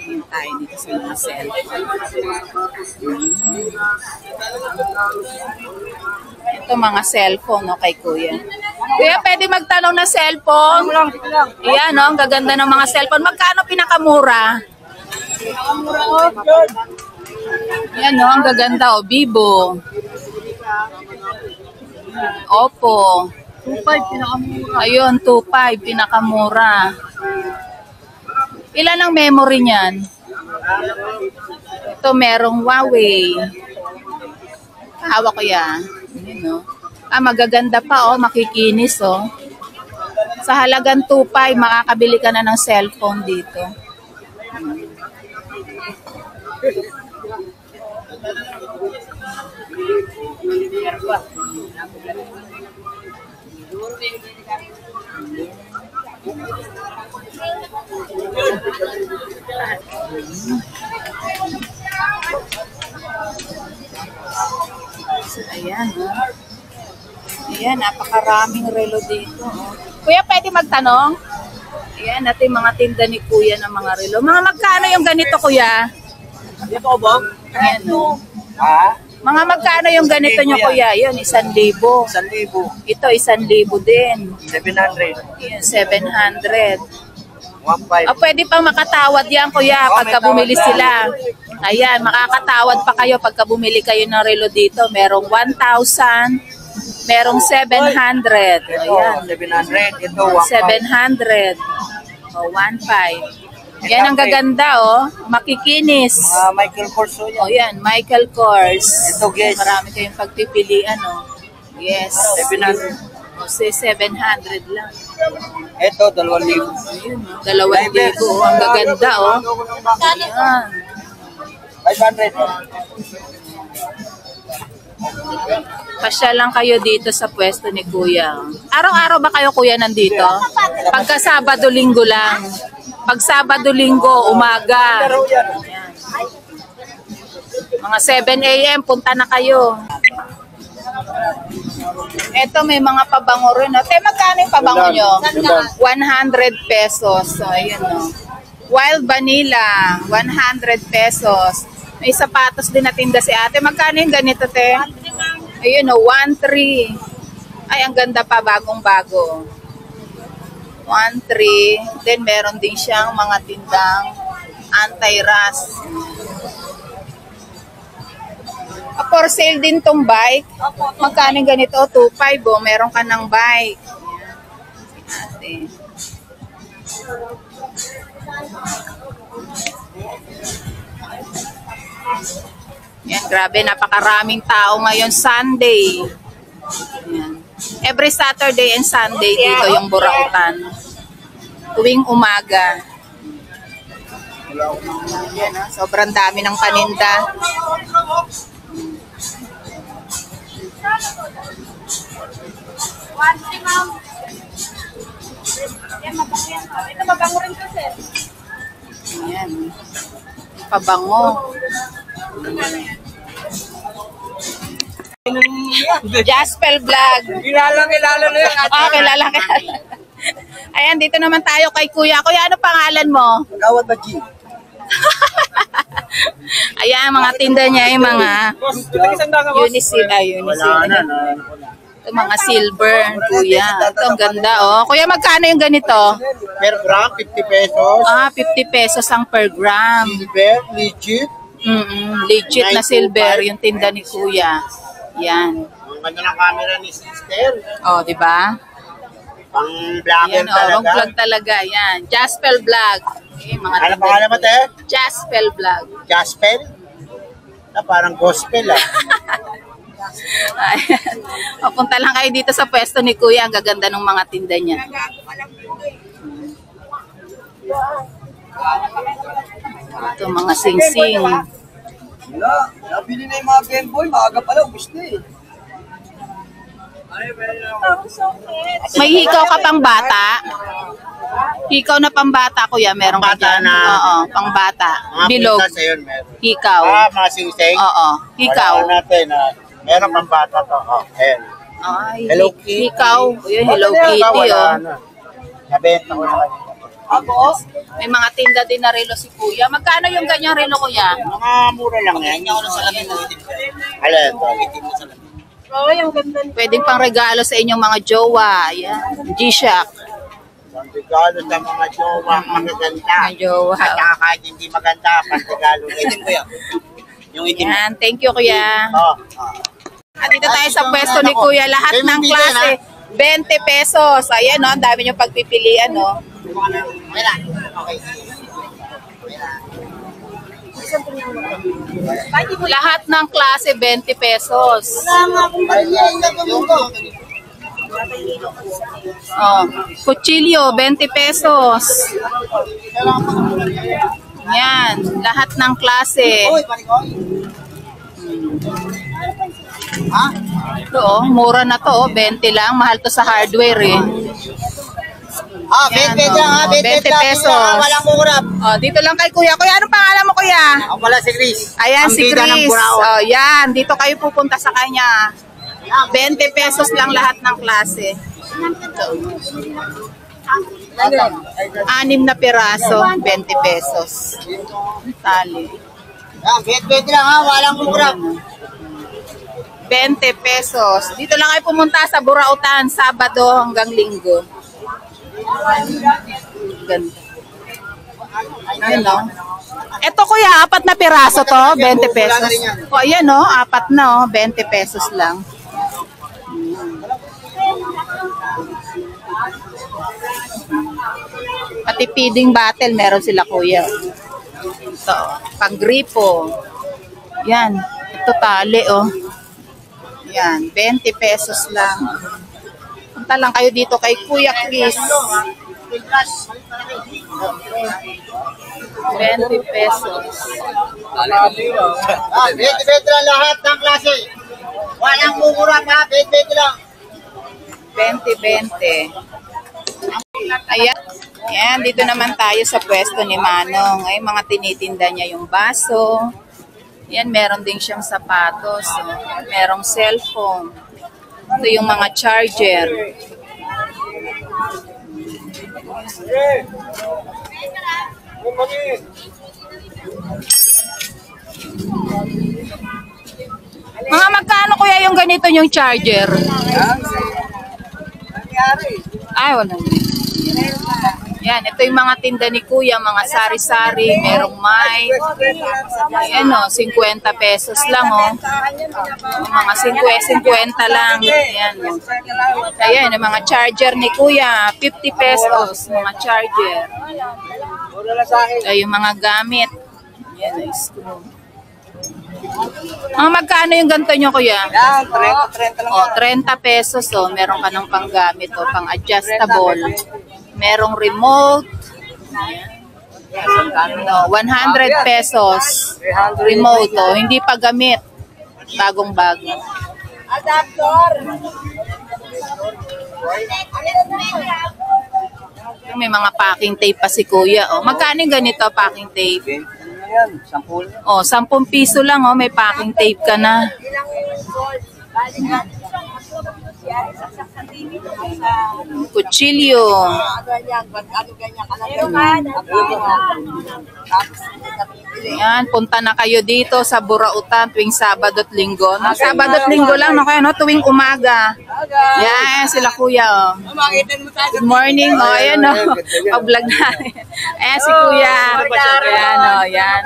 Tingin tayo dito sa mga cellphone. Ito mga cellphone, no, kay Kuya. Kuya, pwede magtanong na cellphone? Ayan, no, ang gaganda ng mga cellphone. Magkano pinakamura? Ayan, no, ang gaganda, oh, Vivo. Oppo. 2.5 pinakamura. Ayun, 2.5 pinakamura. Ilan ang memory niyan? Ito merong Huawei. Hawak ko yan. Ayun, no? Ah, magaganda pa, oh, makikinis, oh. Sa halagang 2.5 makakabili ka na ng cellphone dito. So, ayan, oh. Ayan, napakaraming relo dito, oh. Kuya, pwede magtanong? Ayan, natin mga tinda ni Kuya ng mga relo. Mga magkano yung ganito, Kuya? Ito ba? Ayan, oh. Ha? Mga magkano yung ganito nyo, Kuya? Yun, 1,000. 1,000. Ito, 1,000 din. 700. Yun, 700. 1.5. O, pwede pang makatawad yan, Kuya, pagka bumili sila. Ayan, makakatawad pa kayo pagka bumili kayo ng relo dito. Merong 1,000, merong 700. Ito, Ayan, 700. Ito, 1.5. 700. O, 1,500. Yan ang gaganda, oh. Makikinis. Michael Kors O, yan, Michael Kors. Ito, guys. Marami kayong pagpipilian, oh. Yes. 700. O, 700 lang. Ito, 2,000. Ayun, 2,000. Oh. Ang gaganda, oh. Ayan. 500. Pasya lang kayo dito sa pwesto ni Kuya. Araw-araw ba kayo, Kuya, nandito? Pagka Sabado, Linggo lang. Pag Sabado, Linggo, umaga. Ayan. Mga 7 a.m., punta na kayo. Eto, may mga pabango rin. No? Te, magkano yung pabango nyo? 100 pesos. So, ayun, no? Wild Vanilla, 100 pesos. May sapatos din na tinda si ate. Magkano yung ganito, te? Ayun, no? 1.3. Ay, ang ganda pa, bagong-bago. 1.3. Then, meron din siyang mga tindang anti-rust. For sale din tong bike. Magkano ganito? 2.5, oh. Meron ka ng bike. Ayan. Yan, grabe. Napakaraming tao ngayon. Sunday. Ayan. Every Saturday and Sunday dito yung Burautan. Tuwing umaga. Yan, oh. Sobrang dami ng paninda. Ito mabango rin to, sir. Ayan. Pabango. Jaspel Vlog. Kilala na yan. Ah, kilala. Ayan, dito naman tayo kay Kuya. Kuya, ano pangalan mo? Kawat ba, G? Ayan, mga tinda niya yung mga Unisil. Ito mga silver, Kuya. Ito, ang ganda, oh. Kuya, magkano yung ganito? Per gram, 50 pesos. Ah, 50 pesos ang per gram. Silver, legit. Legit na silver yung tinda ni Kuya. Yan. Ang ganda ng camera ni sister. Oh, di ba? Pang vlogger Yan, oh, talaga. vlog talaga. Yan. Jaspel Vlog. Okay, mga Ano tinda pangalan ni mo, Kuya. te? Jaspel Vlog. Jaspel? Parang gospel, ah. Ayan. O, punta lang kayo dito sa pwesto ni Kuya. Ang gaganda ng mga tinda niya. Ito, mga sing-sing. Wala. Nabili na yung mga Game Boy. Maaga pala. Gusto eh. May hikaw ka pang bata? Hikaw na pang bata, Kuya. Meron ka Bata dyan? na. Oo, pang bata. Mga Bilog. pintas ayun, meron. Hikaw. Mga sing-sing. Oo, hikaw. Wala natin, ah. Meron pang bata to. Oh, ayan. Ay, Hello Kitty. hikaw. Yun, Hello Wala na, Kitty, wala oh. na. Nabenta ko na kanina. Ako? May mga tinda din na relo si Kuya. Magkano yung ganyang relo, Kuya? Mga mura lang yan. Hindi ako ng salamin mo. Alam, itim mo salamin. Oo, yung ganda. Pwedeng pang regalo sa inyong mga jowa. Yan. G-Shock. Ang regalo sa mga jowa, magaganda. Mga jowa. At saka kahit hindi maganda, pang regalo. Itim ko yan. Yung itim. Yan. Thank you, Kuya. Oh. At dito tayo sa pwesto ni Kuya. Lahat ng klase, 20 pesos. Ayan, no? Ang dami niyong pagpipilian, no? Okay lang. Okay. Lahat ng klase, 20 pesos. Oh, kutsilyo, 20 pesos. Yan, lahat ng klase. Ito, oh, mura na to, oh, 20 lang. Mahal to sa hardware, eh. Ah, 20 lang ha, 20 pesos. Walang murap. Oh, dito lang kay Kuya. Kuya, anong pangalan mo, Kuya? Ako pala si Chris. Ayan, Ang si bida ng Chris. Burao. Oh, yan. Dito kayo pupunta sa kanya. 20 pesos lang lahat ng klase. 6 na piraso, 20 pesos. Tali. Ah, 20 lang ha, walang murap. 20 pesos. Dito lang kayo pumunta sa Burautan, Sabado hanggang Linggo. Ganda. Ayan, no? Ito, Kuya, 4 na piraso to, 20 pesos. O, ayan, no? 4 na, oh, 20 pesos lang. Pati feeding bottle, meron sila, Kuya. Ito, pang-gripo. Yan. Ito, tali, oh. Yan, 20 pesos lang. Punta lang kayo dito kay Kuya Chris. 20 pesos. Ah, 20 lang lahat ng klase. Walang mumura ha, 20 lang. 20. Ayan. Ayan, dito naman tayo sa pwesto ni Manong. Ay, mga tinitinda niya yung baso. Yan, meron din siyang sapatos. Merong cellphone. Ito yung mga charger. Mga magkano kuya yung ganito yung charger? Ay, wala. Yan, ito yung mga tinda ni Kuya, mga sari-sari, merong mic. Ayan o, 50 pesos lang o. Mga 50 lang. Ayan o. Ayan, yung mga charger ni Kuya, 50 pesos, mga charger. Ay, yung mga gamit. Ayan o, screw. Magkano yung ganito nyo, Kuya? Yan, 30 lang. O, 30 pesos o. Meron ka ng panggamit o, pang-adjustable. Merong remote. No, 100 pesos. Remote o. Hindi pa gamit. Bagong-bago. Adaptor. May mga packing tape pa si Kuya. O, magkano yung ganito packing tape? Yan, 10. O, 10 piso lang o. May packing tape ka na. Ilang gold. Balik na. Saksak sa TV sa Kutsilyo. ano ganyan tapos Yan, punta na kayo dito sa Burautan tuwing Sabado at Linggo. No, Sabado at Linggo lang, no, kayo, no, tuwing umaga. Yan, sila Kuya, oh. Good morning, oh, ayan, no. Pag-vlog na. Ayan, si Kuya. Ayan, oh, yan.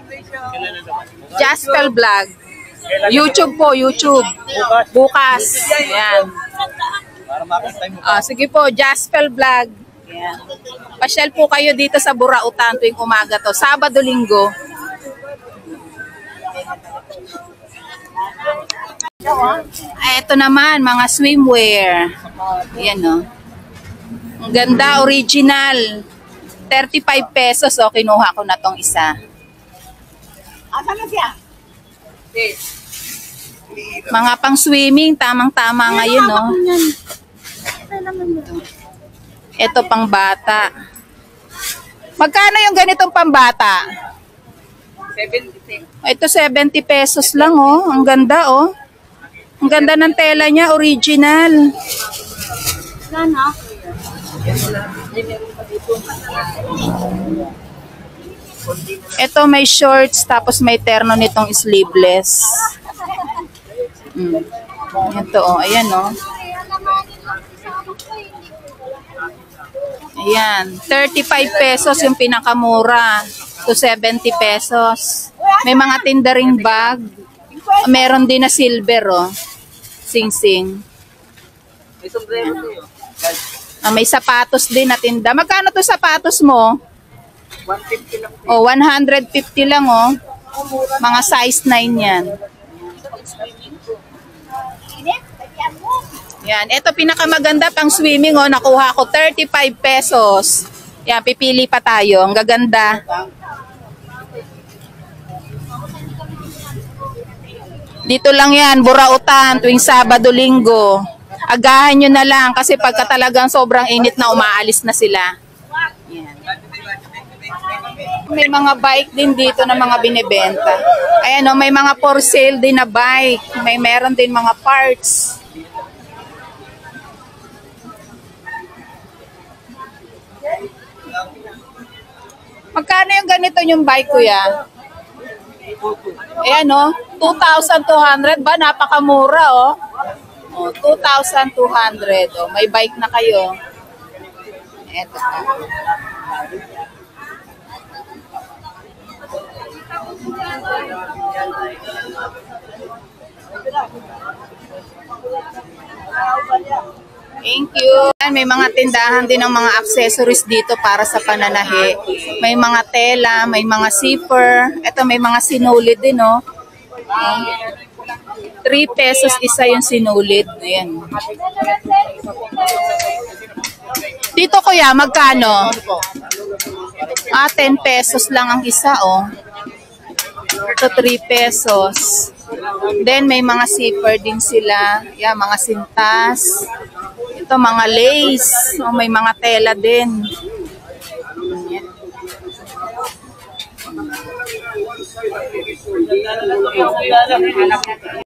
Jaspel Vlog. YouTube po, YouTube. Bukas. Ayan. Sige po, Jaspel Vlog. Ayan. Pasyal po kayo dito sa Burautan tuwing umaga to. Sabado, Linggo. Ito naman, mga swimwear. Ayan, no. Ang ganda, original. 35 pesos, oh. Kinuha ko na tong isa. Asa na siya? Mga pang swimming, tamang-tama ngayon, no. Ito pang bata. Magkano yung ganitong pambata? 70. Ito 70 pesos lang, oh. Ang ganda, oh. Ang ganda ng tela niya, original. Sana. Ito may shorts, tapos may terno nitong sleeveless. Ito, oh. Ayan, oh. Ayan. 35 pesos yung pinakamura to 70 pesos. May mga tindaring bag. Meron din na silver, oh. Sing-sing. May sapatos din na tinda. Magkano to sapatos mo? 150 lang. Oh, 150 lang, oh. Mga size 9 yan. Yan, ito pinakamaganda pang swimming, oh. Nakuha ko 35 pesos. Yan, pipili pa tayo. Ang gaganda. Dito lang yan, Burautan, tuwing Sabado, Linggo. Agahan nyo na lang kasi pagka talagang sobrang init na, umaalis na sila. Yan. May mga bike din dito na mga binibenta. Ayan, oh, may mga for sale din na bike. Meron din mga parts. Magkano yung ganito yung bike, kuya? Ayan, oh, 2,200 ba? Napakamura, oh. Oh, 2,200. Oh, may bike na kayo. Eto pa. Thank you. May mga tindahan din ng mga accessories dito para sa pananahi. May mga tela, may mga zipper. Ito may mga sinulid din, oh. 3 pesos isa yung sinulid. Ayan. Dito, kuya, magkano? 10 pesos lang ang isa, oh. Ito 3 pesos. Then may mga zipper din sila. Yeah, mga sintas. Ito mga lace. Oh, may mga tela din. Ayan.